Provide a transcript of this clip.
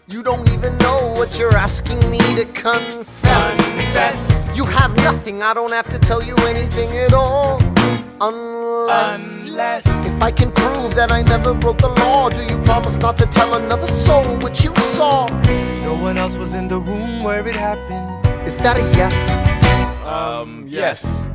You don't even know what you're asking me to confess. You have nothing, I don't have to tell you anything at all. Unless if I can prove that I never broke the law, do you promise not to tell another soul what you saw? No one else was in the room where it happened. Is that a yes? Yes.